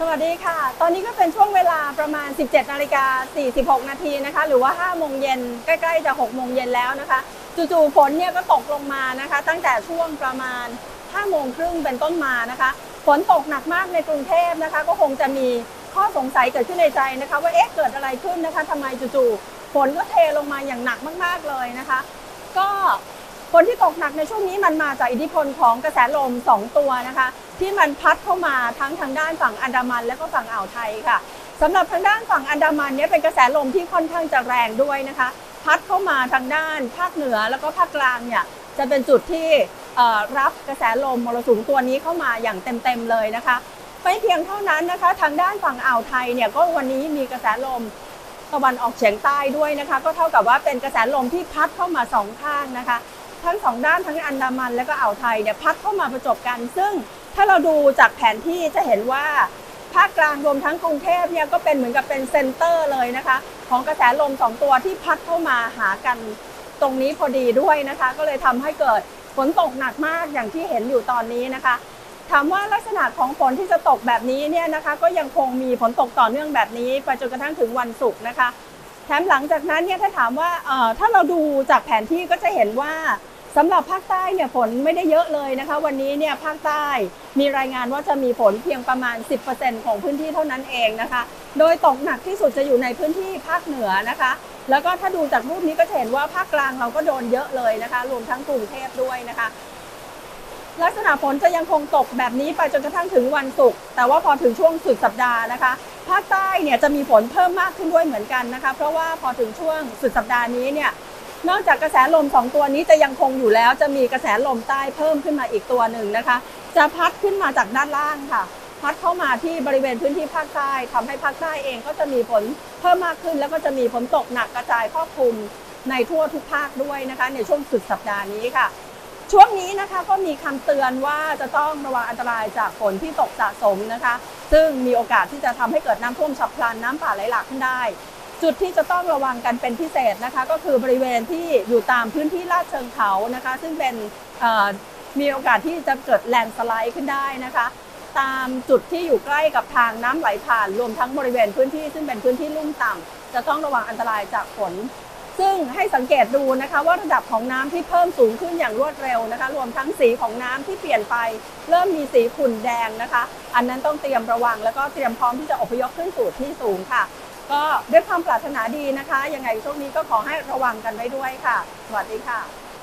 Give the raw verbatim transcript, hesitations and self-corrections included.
วัสดีค่ะตอนนี้ก็เป็นช่วงเวลาประมาณ สิบเจ็ดนาฬิกาสี่สิบหกนาทีนะคะหรือว่าห้าโมงเย็นใกล้ๆจะหกโมงเย็นแล้วนะคะจู่ๆฝนเนี่ยก็ตกลงมานะคะตั้งแต่ช่วงประมาณห้าโมงครึ่งเป็นต้นมานะคะฝนตกหนักมากในกรุงเทพนะคะก็คงจะมีข้อสงสัยเกิดขึ้นในใจนะคะว่าเอ๊ะเกิดอะไรขึ้นนะคะทำไมจู่ๆฝนก็เทลงมาอย่างหนักมากๆเลยนะคะก็ฝนที่ตกหนักในช่วงนี้มันมาจากอิทธิพลของกระแสลมสองตัวนะคะที่มันพัดเข้ามาทั้งทางด้านฝั่งอันดามันและก็ฝั่งอ่าวไทยค่ะสำหรับทางด้านฝั่งอันดามันเนี่ยเป็นกระแสลมที่ค่อนข้างจะแรงด้วยนะคะพัดเข้ามาทางด้านภาคเหนือแล้วก็ภาคกลางเนี่ยจะเป็นจุดที่รับกระแสลมมรสุมตัวนี้เข้ามาอย่างเต็มๆเลยนะคะไม่เพียงเท่านั้นนะคะทางด้านฝั่งอ่าวไทยเนี่ยก็วันนี้มีกระแสลมตะวันออกเฉียงใต้ด้วยนะคะก็เท่ากับว่าเป็นกระแสลมที่พัดเข้ามาสองข้างนะคะทั้งสองด้านทั้งอันดามันและก็อ่าวไทยเนี่ยพัดเข้ามาประจบกันซึ่งถ้าเราดูจากแผนที่จะเห็นว่าภาคกลางรวมทั้งกรุงเทพเนี่ยก็เป็นเหมือนกับเป็นเซ็นเตอร์เลยนะคะของกระแสลมสองตัวที่พัดเข้ามาหากันตรงนี้พอดีด้วยนะคะก็เลยทำให้เกิดฝนตกหนักมากอย่างที่เห็นอยู่ตอนนี้นะคะถามว่าลักษณะของฝนที่จะตกแบบนี้เนี่ยนะคะก็ยังคงมีฝนตกต่อเนื่องแบบนี้ไปจนกระทั่งถึงวันศุกร์นะคะแถมหลังจากนั้นเนี่ยถ้าถามว่าเอ่อถ้าเราดูจากแผนที่ก็จะเห็นว่าสำหรับภาคใต้เนี่ยฝนไม่ได้เยอะเลยนะคะวันนี้เนี่ยภาคใต้มีรายงานว่าจะมีฝนเพียงประมาณ สิบเปอร์เซ็นต์ ของพื้นที่เท่านั้นเองนะคะโดยตกหนักที่สุดจะอยู่ในพื้นที่ภาคเหนือนะคะแล้วก็ถ้าดูจากรูปนี้ก็จะเห็นว่าภาคกลางเราก็โดนเยอะเลยนะคะรวมทั้งกรุงเทพด้วยนะคะลักษณะฝนจะยังคงตกแบบนี้ไปจนกระทั่งถึงวันศุกร์แต่ว่าพอถึงช่วงสุดสัปดาห์นะคะภาคใต้เนี่ยจะมีฝนเพิ่มมากขึ้นด้วยเหมือนกันนะคะเพราะว่าพอถึงช่วงสุดสัปดาห์นี้เนี่ยนอกจากกระแสลมสองตัวนี้จะยังคงอยู่แล้วจะมีกระแสลมใต้เพิ่มขึ้นมาอีกตัวหนึ่งนะคะจะพัดขึ้นมาจากด้านล่างค่ะพัดเข้ามาที่บริเวณพื้นที่ภาคใต้ทำให้ภาคใต้เองก็จะมีฝนเพิ่มมากขึ้นแล้วก็จะมีฝนตกหนักกระจายครอบคลุมในทั่วทุกภาคด้วยนะคะในช่วงสุดสัปดาห์นี้ค่ะช่วงนี้นะคะก็มีคำเตือนว่าจะต้องระวังอันตรายจากฝนที่ตกสะสมนะคะซึ่งมีโอกาสที่จะทำให้เกิดน้ำท่วมฉับพลันน้ำป่าไหลหลากขึ้นได้จุดที่จะต้องระวังกันเป็นพิเศษนะคะก็คือบริเวณที่อยู่ตามพื้นที่ลาดเชิงเขานะคะซึ่งเป็นมีโอกาสที่จะเกิดแลนด์สไลด์ขึ้นได้นะคะตามจุดที่อยู่ใกล้กับทางน้ำไหลผ่านรวมทั้งบริเวณพื้นที่ซึ่งเป็นพื้นที่ลุ่มต่ำจะต้องระวังอันตรายจากฝนซึ่งให้สังเกตดูนะคะว่าระดับของน้ำที่เพิ่มสูงขึ้นอย่างรวดเร็วนะคะรวมทั้งสีของน้ำที่เปลี่ยนไปเริ่มมีสีขุ่นแดงนะคะอันนั้นต้องเตรียมระวังแล้วก็เตรียมพร้อมที่จะอพยพขึ้นสู่ที่สูงค่ะก็ด้วยความปรารถนาดีนะคะยังไงช่วงนี้ก็ขอให้ระวังกันไว้ด้วยค่ะสวัสดีค่ะ